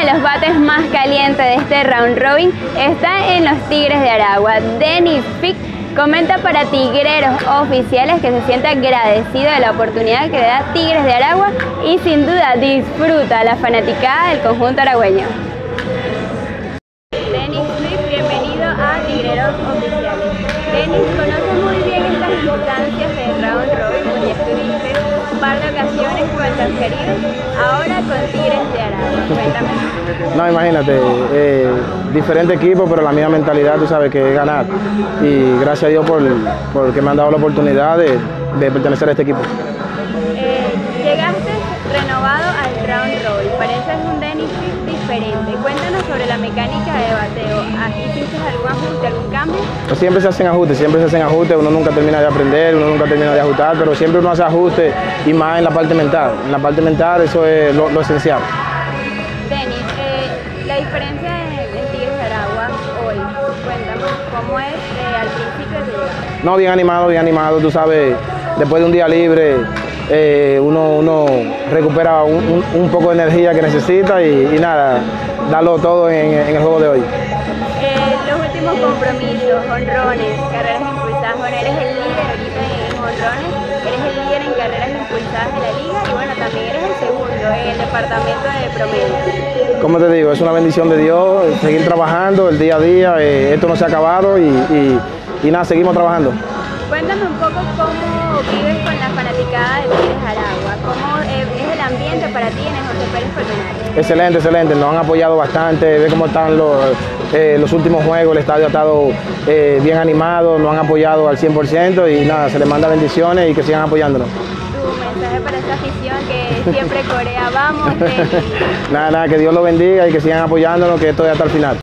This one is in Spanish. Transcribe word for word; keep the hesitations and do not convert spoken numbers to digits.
de los bates más calientes de este round robin está en los Tigres de Aragua. Denis Fick comenta para Tigreros Oficiales que se siente agradecido de la oportunidad que le da Tigres de Aragua y sin duda disfruta la fanaticada del conjunto aragüeño. Denis Fick, bienvenido a Tigreros Oficiales. Denis, conoce muy bien estas instancias del round robin, porque ya estuviste un par de ocasiones con transferidos, ahora con Tigres de Aragua. Cuéntame. No, imagínate, eh, diferente equipo, pero la misma mentalidad, tú sabes, que es ganar. Y gracias a Dios por, por que me han dado la oportunidad de, de pertenecer a este equipo. Eh, llegaste renovado al round robin, pareces un Denis Fick diferente. Cuéntanos sobre la mecánica de bateo. ¿Aquí hiciste algún ajuste, algún cambio? Pues siempre se hacen ajustes, siempre se hacen ajustes, uno nunca termina de aprender, uno nunca termina de ajustar, pero siempre uno hace ajustes y más en la parte mental. En la parte mental eso es lo, lo esencial. Denis, eh, la diferencia en, en Tigres de Aragua hoy, cuéntame, ¿cómo es eh, al principio de tu vida? No, bien animado, bien animado, tú sabes, después de un día libre eh, uno, uno recupera un, un, un poco de energía que necesita y, y nada, darlo todo en, en el juego de hoy. Eh, los últimos compromisos, honrones, carreras impulsadas, bueno, eres el líder ahorita en honrones, eres el líder en carreras impulsadas de la liga y bueno, también eres el segundo en el departamento de promedio. Como te digo, es una bendición de Dios, seguir trabajando el día a día, eh, esto no se ha acabado y, y, y nada, seguimos trabajando. Cuéntame un poco cómo vives con la fanaticada de Tigres de Aragua, cómo eh, es el ambiente para ti en el José Pérez Colmenares. Excelente, excelente, nos han apoyado bastante, ve cómo están los, eh, los últimos juegos, el estadio ha estado eh, bien animado, nos han apoyado al cien por ciento y nada, se les manda bendiciones y que sigan apoyándonos. Tu mensaje para esta afición que siempre corea, vamos. Que... nada, nada, que Dios los bendiga y que sigan apoyándonos, que esto es hasta el final.